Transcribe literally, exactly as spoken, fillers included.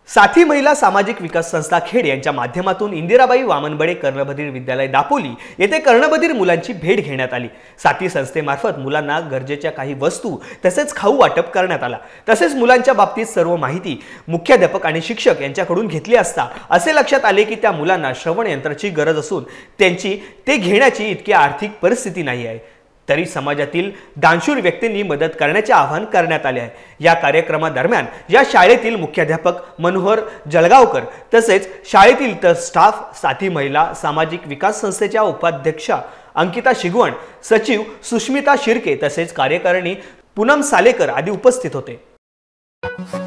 साथी महिला सामाजिक विकास संस्था खेड यांच्या माध्यमातून इंदिराबाई वामनबडे कर्णबधीर विद्यालय दापोली येथे कर्णबधीर मुलांची भेट घेण्यात आली। साथी संस्थेमार्फत मुलांना गरजेच्या काही वस्तू तसेच खाऊ वाटप करण्यात आला। तसेच मुलांच्या बाबतीत सर्व माहिती मुख्याध्यापक आणि शिक्षक यांच्याकडून घेतली असता असे लक्षात आले की त्या मुलांना श्रवण यंत्राची गरज असून त्यांची ते घेण्याची इतकी आर्थिक परिस्थिती नाही आहे। तरी समाजातील दानशूर व्यक्तींनी मदत करण्याचे आवाहन करण्यात आले आहे। या कार्यक्रमादरम्यान या शाळेतील मुख्याध्यापक मनोहर जळगावकर तसेच शाळेतील इतर स्टाफ, साथी महिला सामाजिक विकास संस्थेच्या उपाध्यक्षा अंकिता शिगवण, सचिव सुष्मिता शिर्के तसेच कार्यकारिणी पूनम सालेकर आदी उपस्थित होते।